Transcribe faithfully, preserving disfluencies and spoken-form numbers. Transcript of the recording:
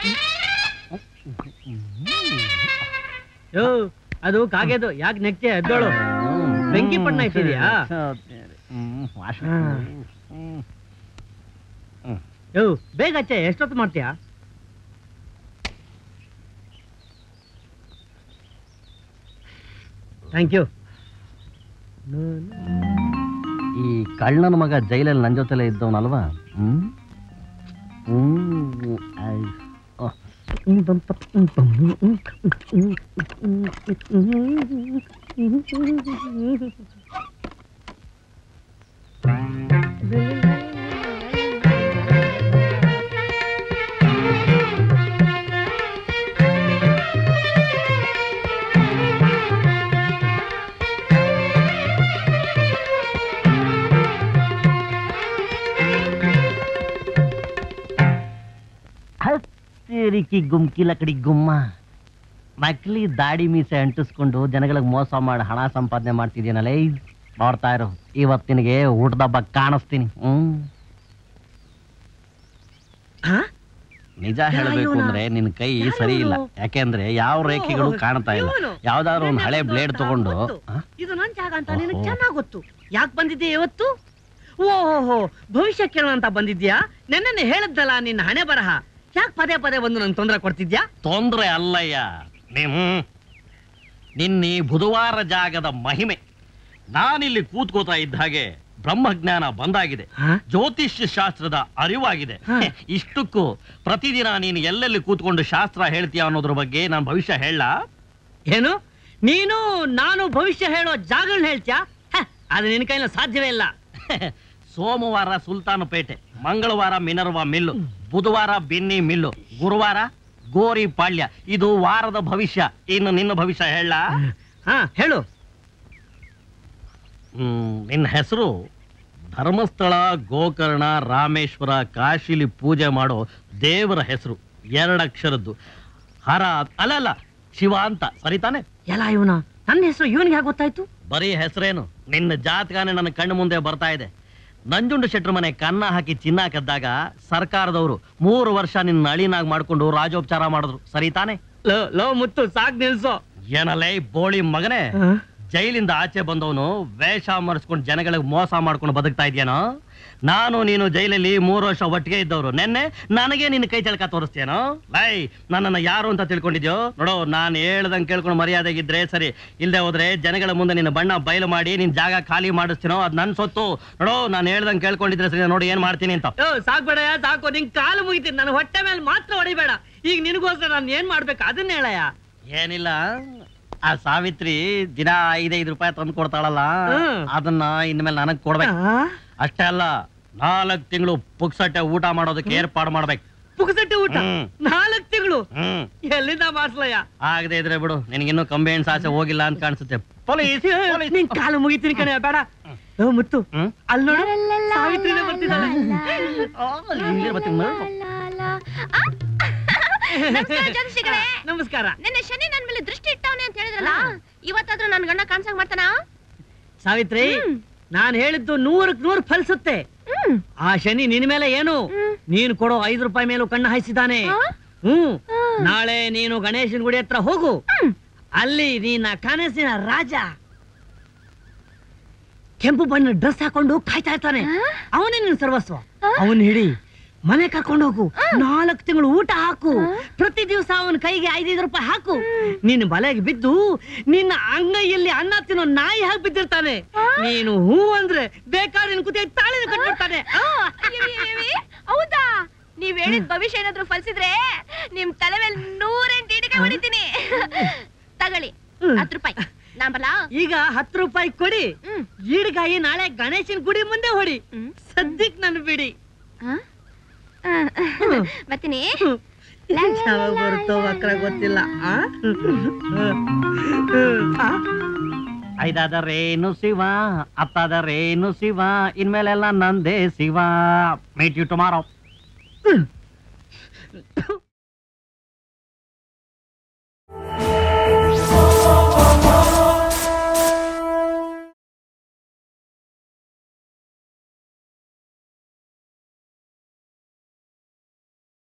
ಯೋ ಅದು ಕಾಗೆದು ಯಾಕೆ ನೆಕ್ತೆ ಎದ್ದೋಳು ಬೆಂಕಿ ಪಣ್ಣ ಇಟ್ಟಿದ್ಯಾ ಯೋ ಬೇಗ ಹಚ್ಚೆ ಎಷ್ಟೊತ್ತು ಮಾಡ್ತೀಯಾ ಥ್ಯಾಂಕ್ ಯು ಈ ಕಳ್ಳನ ಮಗ ಜೈಲಲ್ಲಿ ನನ್ನ ಜೊತೆಲೆ ಇದ್ದವನಲ್ವಾ ಹ್ಮ್ ಹತ್ತಿರಿಕಿ ಗುಮ್ಕಿ ಲಕಡಿ ಗುಮ್ಮ ನಕಲಿ ದಾಡಿ ಮೀಸೆ ಅಂಟಿಸ್ಕೊಂಡು ಜನಗಳಿಗೆ ಮೋಸ ಮಾಡಿ ಹಣ ಸಂಪಾದನೆ ಮಾಡ್ತಿದ್ದೀನಲ್ಲ ನೋಡ್ತಾ ಇರೋ ಇವತ್ತಿನಿಗೆ ಊಟದಬ್ಬ ಕಾಣಿಸ್ತೀನಿ ಹ್ಮ್ ನಿಜ ಹೇಳಬೇಕು ಅಂದ್ರೆ ನಿನ್ ಕೈ ಸರಿ ಇಲ್ಲ ಯಾಕೆಂದ್ರೆ ಯಾವ ರೇಖೆಗಳು ಕಾಣ್ತಾ ಇಲ್ಲ ಯಾವ್ದಾದ್ರು ಒಂದು ಹಳೆ ಬ್ಲೇಡ್ ತಗೊಂಡು ಇದು ನನ್ ಜಾಗ ಅಂತ ನಿನಗೆ ಚೆನ್ನಾಗ್ ಗೊತ್ತು ಯಾಕೆ ಬಂದಿದ್ದೆ ಇವತ್ತು ಓಹೋ ಭವಿಷ್ಯ ಕೇಳೋಣ ಅಂತ ಬಂದಿದ್ಯಾ ನೆನ್ನೆ ಹೇಳದ್ದಲ್ಲ ನಿನ್ನ ಹಣೆ ಬರಹ ಯಾಕೆ ಪದೇ ಪದೇ ಬಂದು ನನ್ ತೊಂದರೆ ಕೊಡ್ತಿದ್ಯಾ ತೊಂದ್ರೆ ಅಲ್ಲಯ್ಯ ನಿಮ್ ನಿನ್ನೆ ಬುಧವಾರ ಜಾಗದ ಮಹಿಮೆ ನಾನಿಲ್ಲಿ ಕೂತ್ಕೋತಾ ಇದ್ದ ಹಾಗೆ ಬ್ರಹ್ಮಜ್ಞಾನ ಬಂದಾಗಿದೆ ಜ್ಯೋತಿಷ್ಯ ಶಾಸ್ತ್ರದ ಅರಿವಾಗಿದೆ ಇಷ್ಟಕ್ಕೂ ಪ್ರತಿದಿನ ನೀನು ಎಲ್ಲೆಲ್ಲಿ ಕೂತ್ಕೊಂಡು ಶಾಸ್ತ್ರ ಹೇಳ್ತೀಯ ಅನ್ನೋದ್ರ ಬಗ್ಗೆ ನಾನು ಭವಿಷ್ಯ ಹೇಳ ಏನು ನೀನು ನಾನು ಭವಿಷ್ಯ ಹೇಳೋ ಜಾಗಗಳನ್ನ ಹೇಳ್ತೀಯಾ ಅದು ನಿನ್ನ ಕೈಲ ಸಾಧ್ಯವೇ ಇಲ್ಲ ಸೋಮವಾರ ಸುಲ್ತಾನಪೇಟೆ ಮಂಗಳವಾರ ಮಿನರ್ವಾ ಮಿಲ್ಲು ಬುಧವಾರ ಬಿನ್ನಿ ಮಿಲ್ಲು ಗುರುವಾರ ಗೋರಿ ಪಾಳ್ಯ ಇದು ವಾರದ ಭವಿಷ್ಯ ಇನ್ನು ನಿನ್ನ ಭವಿಷ್ಯ ಹೇಳ ಹಾ ಹೇಳು ಹ್ಮ್ ನಿನ್ನ ಹೆಸರು ಧರ್ಮಸ್ಥಳ ಗೋಕರ್ಣ ರಾಮೇಶ್ವರ ಕಾಶಿಲಿ ಪೂಜೆ ಮಾಡೋ ದೇವರ ಹೆಸರು ಎರಡಕ್ಷರದ್ದು ಹರ ಅಲ್ಲ ಶಿವ ಅಂತ ಸರಿತಾನೆ ಎಲ್ಲ ಇವನ ನನ್ನ ಹೆಸರು ಇವನಿಗೆ ಹೇಗೆ ಗೊತ್ತಾಯ್ತು ಬರೀ ಹೆಸರೇನು ನಿನ್ನ ಜಾತಕನೇ ನನ್ನ ಕಣ್ಣು ಮುಂದೆ ಬರ್ತಾ ಇದೆ ನಂಜುಂಡ ಶೆಟ್ರ ಮನೆ ಕನ್ನ ಹಾಕಿ ಚಿನ್ನ ಕದ್ದಾಗ ಸರ್ಕಾರದವರು ಮೂರು ವರ್ಷ ನಿನ್ನ ಅಳಿನಾಗ್ ಮಾಡ್ಕೊಂಡು ರಾಜೋಪಚಾರ ಮಾಡಿದ್ರು ಸರಿತಾನೆ ಲೋ ಲೋ ಮುತ್ತು ಸಾಕ್ ನಿಲ್ಸೋ ಏನಲ್ಲೇ ಬೋಳಿ ಮಗನೇ ಜೈಲಿಂದ ಆಚೆ ಬಂದವನು ವೇಷ ಮರೆಸ್ಕೊಂಡು ಜನಗಳಿಗೆ ಮೋಸ ಮಾಡ್ಕೊಂಡು ಬದುಕ್ತಾ ಇದೆಯೇನೋ ನಾನು ನೀನು ಜೈಲಲ್ಲಿ ಮೂರು ವರ್ಷ ಒಟ್ಟಿಗೆ ಇದ್ದವರು ನೆನ್ನೆ ನನಗೆ ನಿನ್ನ ಕೈ ಚಳಕ ತೋರಿಸ್ತೇನೋ ಲೈ ನನ್ನನ್ನು ಯಾರು ಅಂತ ತಿಳ್ಕೊಂಡಿದ್ಯೋ ನೋಡೋ ನಾನು ಹೇಳ್ದಂಗೆ ಕೇಳ್ಕೊಂಡು ಮರ್ಯಾದೆಗಿದ್ರೆ ಸರಿ ಇಲ್ಲದೆ ಹೋದ್ರೆ ಜನಗಳ ಮುಂದೆ ನಿನ್ನ ಬಣ್ಣ ಬಯಲು ಮಾಡಿ ನಿನ್ ಜಾಗ ಖಾಲಿ ಮಾಡಿಸ್ತೀನೋ ಅದ್ ನನ್ ಸೊತ್ತು ನೋಡೋ ನಾನು ಹೇಳ್ದಂಗೆ ಕೇಳ್ಕೊಂಡಿದ್ರೆ ಸರಿ ನೋಡಿ ಏನ್ ಮಾಡ್ತೀನಿ ಅಂತ ಸಾಕ್ಬೇಡ ಸಾಕು ನಿನ್ ಕಾಲು ಮುಗಿತೀನಿ ನನ್ನ ಹೊಟ್ಟೆ ಮೇಲೆ ಮಾತ್ರ ಹೊಡಿಬೇಡ ಈಗ ನಿನಗೋಸ್ಕರ ನಾನು ಏನ್ ಮಾಡ್ಬೇಕು ಅದನ್ನ ಹೇಳಯ್ಯ ಏನಿಲ್ಲ ಆ ಸಾವಿತ್ರಿ ದಿನ ಐದೈದು ರೂಪಾಯಿ ತಂದು ಕೊಡ್ತಾಳಲ್ಲ ಅದನ್ನ ಇನ್ಮೇಲೆ ನನಗ್ ಕೊಡ್ಬೇಕು ಅಷ್ಟೇ ಅಲ್ಲ ನಾಲ್ಕು ತಿಂಗಳು ಪುಕ್ಸಟ್ಟೆ ಊಟ ಮಾಡೋದಕ್ಕೆ ಏರ್ಪಾಡು ಮಾಡ್ಬೇಕು ಪುಕ್ಸಟ್ಟೆ ಊಟ ನಾಲ್ಕು ತಿಂಗಳು ಎಲ್ಲಿಂದ ಮಾಡ್ಸಲಯ್ಯ ಆಗದೆ ಇದ್ರೆ ಬಿಡು ನಿನಗಿನ್ನೂ ಕಂಬೈನ್ ಸಾಸೆ ಹೋಗಿಲ್ಲ ಅಂತ ಕಾಣಿಸುತ್ತೆ ಪೊಲೀಸ್ ನಿನ್ ಕಾಲು ಮುಗಿತೀನಿ ಕಣೆ ಬೇಡ ಮುತ್ತು ಅಲ್ಲಿ ನೋಡು ಸಾವಿತ್ರಿನೇ ಬರ್ತಿದ್ದಾಳೆ ನಮಸ್ಕಾರ ನಿನ್ನೆ ಶನಿ ನನ್ ಮೇಲೆ ದೃಷ್ಟಿ ಇಟ್ಟವನೆ ಅಂತ ಹೇಳಿದ್ರಲ್ಲ ಇವತ್ತಾದ್ರೂ ನನ್ ಗಂಡ ಕಾಣಿಸಂಗ್ ಮಾಡ್ತಾನ ಸಾವಿತ್ರಿ ನಾನ್ ಹೇಳಿದ್ದು ನೂರಕ್ ನೂರು ಫಲಿಸುತ್ತೆ ಆ ಶನಿ ನಿನ್ ಮೇಲೆ ಏನು ನೀನು ಕೊಡೋ ಐದು ರೂಪಾಯಿ ಮೇಲೂ ಕಣ್ಣು ಹಾಯಿಸಿದ್ದಾನೆ ಹ್ಮ್ ನಾಳೆ ನೀನು ಗಣೇಶನ ಗುಡಿ ಹತ್ರ ಹೋಗು ಅಲ್ಲಿ ನೀನ ಕನಸಿನ ರಾಜ ಕೆಂಪು ಬಣ್ಣ ಡ್ರೆಸ್ ಹಾಕೊಂಡು ಕಾಯ್ತಾ ಇರ್ತಾನೆ ಅವನೇ ನಿನ್ ಸರ್ವಸ್ವ ಅವನ್ ಹಿಡಿ ಮನೆ ಕರ್ಕೊಂಡು ಹೋಗು ನಾಲ್ಕು ತಿಂಗಳು ಊಟ ಹಾಕು ಪ್ರತಿ ದಿವಸ ಅವನ ಕೈಗೆ ಐದೈದು ರೂಪಾಯಿ ಹಾಕು ನಿನ್ನ ಬಲೆಗೆ ಬಿದ್ದು ನಿನ್ನ ಅಂಗೈಯಲ್ಲಿ ಅನ್ನ ತಿನ್ನೋ ನಾಯಿ ಹಾಕಿ ಬಿದ್ದಿರ್ತಾನೆ ನೀನು ಹೂ ಅಂದ್ರೆ ಬೇಕಾದ್ರೆ ನಿನ್ ಕುತ್ತಿಗೆ ತಾಳಿನ ಕಟ್ಬಿಡ್ತಾನೆ ಹೌದಾ ನೀವ್ ಹೇಳಿದ ಭವಿಷ್ಯ ಏನಾದ್ರು ಫಲಿಸಿದ್ರೆ ನಿಮ್ ತಲೆ ಮೇಲೆ ನೂರೆಂಟು ಇಟಿಕೆ ಹೊಡಿತೀನಿ ತಗೊಳ್ಳಿ ಹತ್ತು ರೂಪಾಯಿ ನಾಂಬಲ್ಲ ಈಗ ಹತ್ತು ರೂಪಾಯಿ ಕೊಡಿ ಈಡ್ಗಾಯಿ ನಾಳೆ ಗಣೇಶನ್ ಗುಡಿ ಮುಂದೆ ಹೊಡಿ ಸದ್ಯಕ್ ನನ್ ಬಿಡಿ ಬರ್ತೀನಿ ಬರುತ್ತೋ ಮಕ್ಕಳ ಗೊತ್ತಿಲ್ಲ ಐದಾದರೇನು ಶಿವ ಹತ್ತಾದರೇನು ಶಿವ ಇನ್ಮೇಲೆಲ್ಲ ನಂದೇ ಶಿವ ಮೀಟ್ ಯು ಟುಮಾರೋ